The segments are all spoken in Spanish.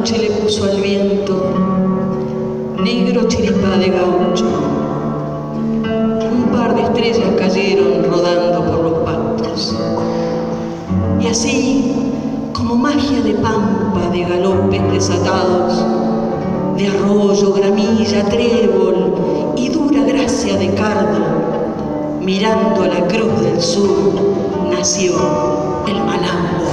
noche le puso al viento negro chiripá de gaucho. Un par de estrellas cayeron rodando por los pastos. Y así, como magia de pampa, de galopes desatados, de arroyo, gramilla, trébol y dura gracia de cardo, mirando a la cruz del sur, nació el malambo.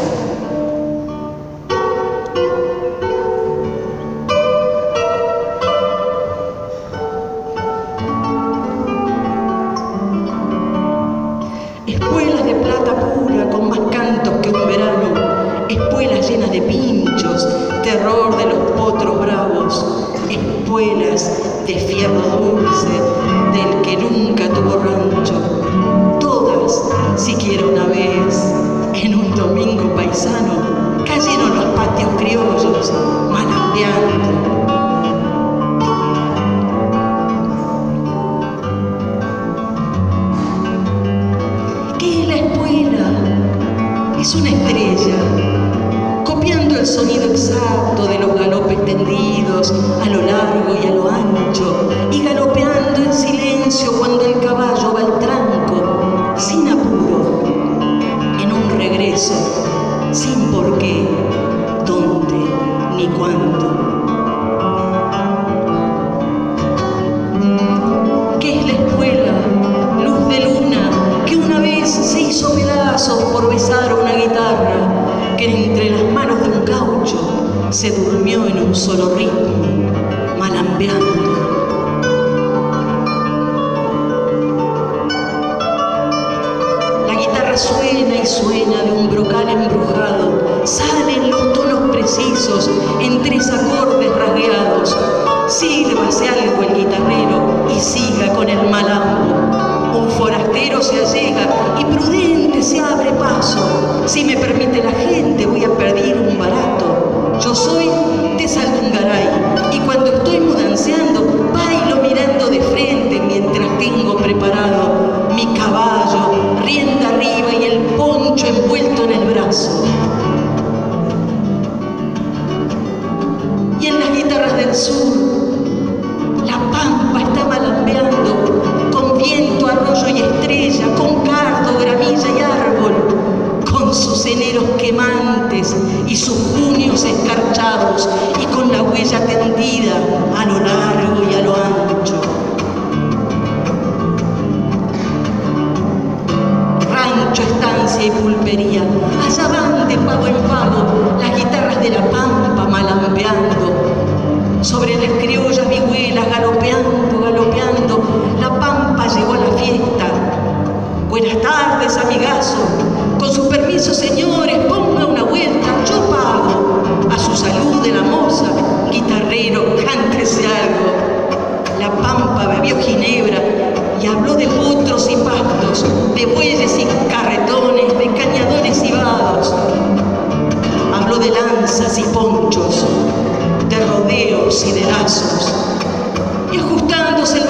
Espuelas de plata pura con más cantos que un verano, espuelas llenas de pinchos, terror de los potros bravos, espuelas de fierro dulce del que nunca tuvo rancho, todas, siquiera una vez, en un domingo paisano, cayeron los patios criollos, malambeando. Es una estrella, copiando el sonido exacto de los galopes tendidos a lo largo y a lo ancho, y galopeando en silencio cuando el caballo va al tranco, sin apuro, en un regreso, sin por qué, dónde ni cuándo. ¿Qué es la espuela? Luz de luna, que una vez se hizo pedazos por besar una guitarra, que entre las manos de un gaucho se durmió en un solo ritmo, malambeando. La guitarra suena y suena de un brocal embrujado, salen los tonos precisos en 3 acordes rasgueados. Sírvase algo el guitarrero y siga con el malambo. Un forastero se allega y prudente se abre paso. Si me permite la gente, voy a pedir un barato. Yo soy de Saldungaray y cuando estoy mudanceando, bailo mirando de frente mientras tengo preparado mi caballo, rienda arriba y el poncho envuelto en el brazo. Y en las guitarras del sur, la pampa está malambeando, con viento, arroyo y estrella, con cardo, gramilla y árbol, con sus eneros quemantes y sus junios escarchados, y con la huella tendida a lo largo y a lo ancho. Rancho, estancia y pulpería, allá van de pago en pago las guitarras de la pampa malambeando. Sobre las criollas vihuelas, galopeando, galopeando, la pampa llegó a la fiesta. Buenas tardes, amigazo. Con su permiso, señores, ponga una vuelta, yo pago. A su salud de la moza, guitarrero, cántese algo. La pampa bebió ginebra y habló de potros y pastos, de bueyes y carretones, de cañadores y vados. Habló de lanzas y ponchos, de rodeos y de lazos, y ajustándose